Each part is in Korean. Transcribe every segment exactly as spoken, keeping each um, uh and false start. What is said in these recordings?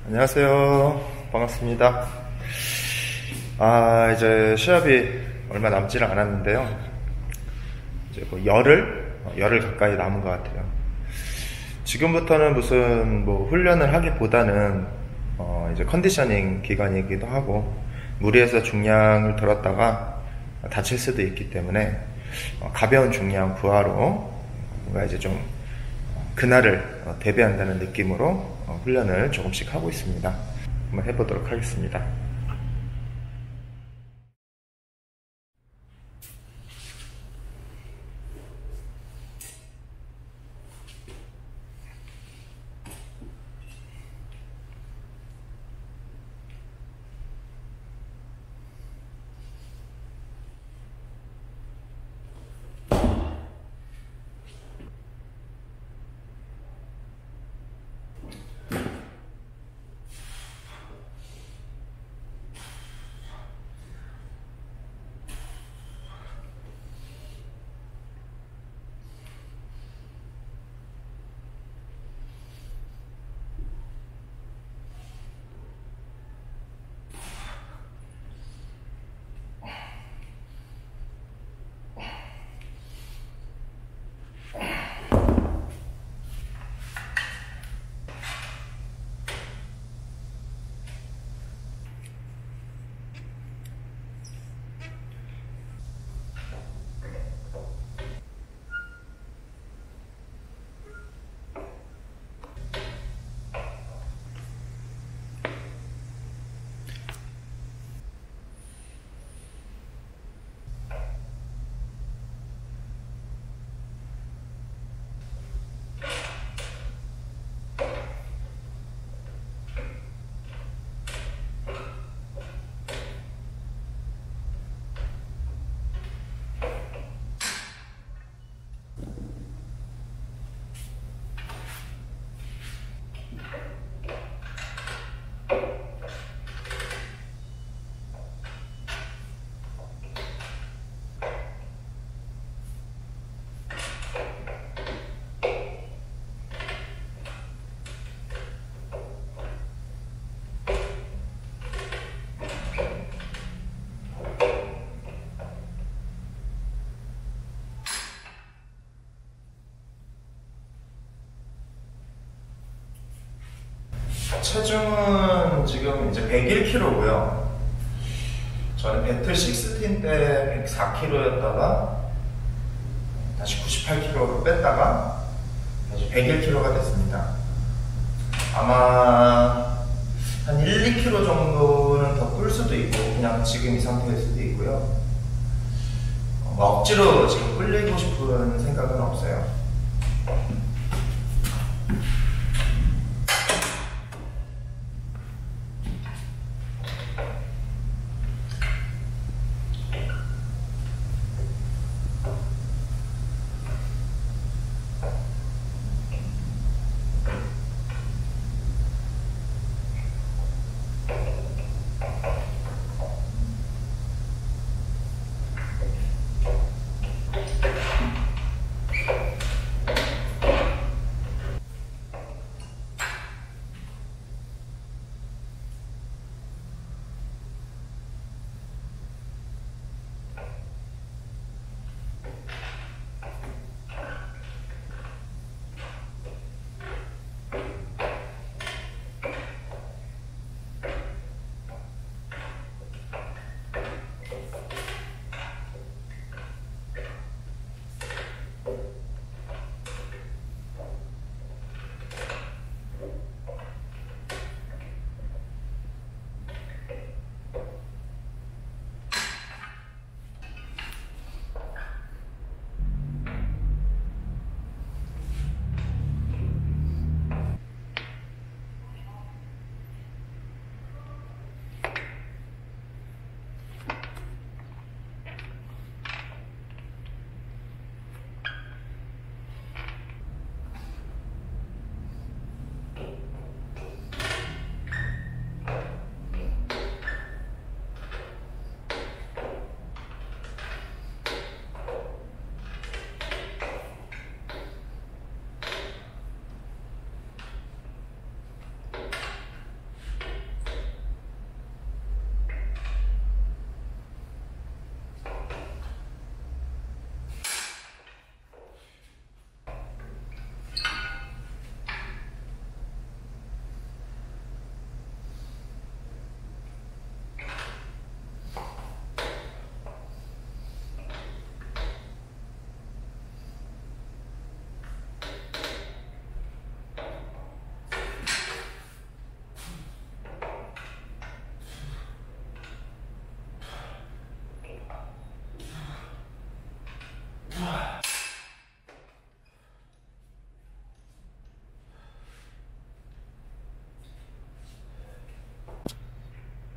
안녕하세요. 반갑습니다. 아, 이제 시합이 얼마 남지를 않았는데요. 이제 뭐 열흘? 열흘 가까이 남은 것 같아요. 지금부터는 무슨 뭐 훈련을 하기보다는 어 이제 컨디셔닝 기간이기도 하고, 무리해서 중량을 들었다가 다칠 수도 있기 때문에 어 가벼운 중량 부하로 뭔가 이제 좀 그날을 대비한다는 느낌으로 훈련을 조금씩 하고 있습니다. 한번 해보도록 하겠습니다. 체중은 지금 이제 백일 킬로그램고요. 저는 배틀 십육 때 백사 킬로그램였다가 다시 구십팔 킬로그램로 뺐다가 다시 백일 킬로그램가 됐습니다. 아마 한 일, 이 킬로그램 정도는 더 뿔 수도 있고, 그냥 지금 이 상태일 수도 있고요. 뭐 억지로 지금 불리고 싶은 생각은 없어요.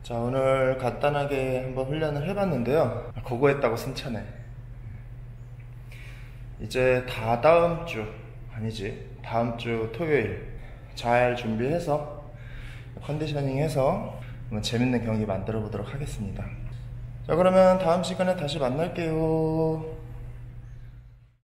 자, 오늘 간단하게 한번 훈련을 해봤는데요. 거고했다고 승천해. 이제 다 다음 주, 아니지, 다음 주 토요일 잘 준비해서 컨디셔닝 해서 한번 재밌는 경기 만들어 보도록 하겠습니다. 자, 그러면 다음 시간에 다시 만날게요.